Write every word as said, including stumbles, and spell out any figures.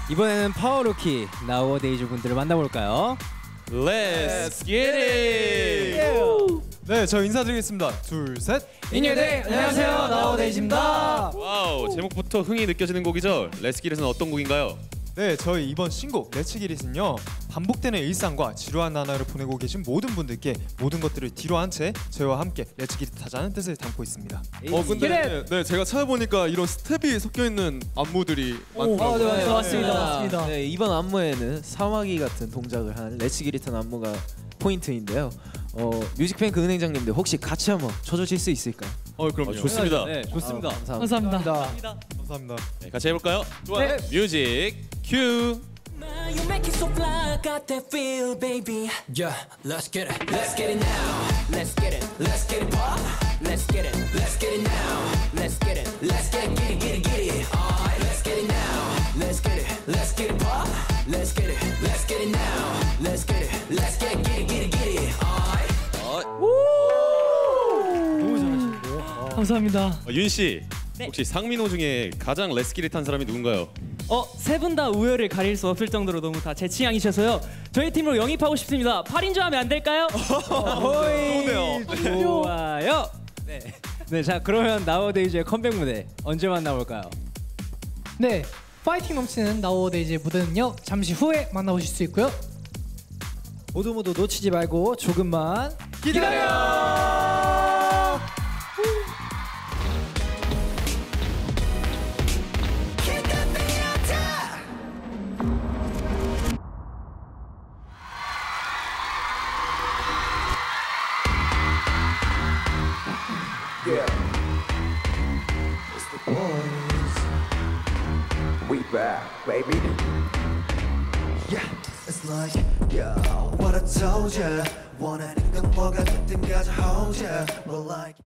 이번에는 파워루키 나우어데이즈 분들을 만나볼까요? Let's get it! 네, 저 인사드리겠습니다. 둘, 셋. 인여대 안녕하세요, 나우어데이즈입니다. 와우, 제목부터 흥이 느껴지는 곡이죠? Let's get it은 어떤 곡인가요? 네, 저희 이번 신곡 렛츠 기릿은요, 반복되는 일상과 지루한 나날을 보내고 계신 모든 분들께 모든 것들을 뒤로 한 채 저희와 함께 렛츠 기릿 하자는 뜻을 담고 있습니다. 어 근데 네, 제가 찾아보니까 이런 스텝이 섞여 있는 안무들이 많더라고요. 아, 네, 맞습니다. 맞습니다. 네, 맞습니다. 네, 이번 안무에는 사마귀 같은 동작을 한 렛츠 기릿한 안무가 포인트인데요. 어, 뮤직뱅크 은행장님들 혹시 같이 한번 쳐주실 수 있을까요? 어 그럼요. 어, 좋습니다. 네, 좋습니다. 아, 감사합니다. 감사합니다. 감사합니다. 네, 같이 해볼까요? 네. 뮤직 큐! You make it so fly, got that feel, baby. Yeah, let's get it, let's get it now. Let's get it, let's get it pop. Let's get it, let's get it now. Let's get it, let's get it, get it, get it, get it. Alright, let's get it now. Let's get it, let's get it pop. Let's get it, let's get it now. Let's get it, let's get it, get it, get it, get it. Alright. 너무 잘하시는데요. 감사합니다. 어, 윤 씨, 네. 혹시 상민호 중에 가장 Let's get it 한 사람이 누군가요? 어, 세 분 다 우열을 가릴 수 없을 정도로 너무 다 제 취향이셔서요. 저희 팀으로 영입하고 싶습니다. 팔 인조 하면 안 될까요? 좋네요. 좋아요. 네. 네, 자 그러면 나우어데이즈의 컴백 무대 언제 만나볼까요? 네, 파이팅 넘치는 나우어데이즈의 무대는요, 잠시 후에 만나보실 수 있고요. 모두 모두 놓치지 말고 조금만 기다려! Yeah, it's the boys. We back, baby. Yeah, it's like, yo, what I told ya. 원하는 건 뭐가 됐든 가져오자. We're like.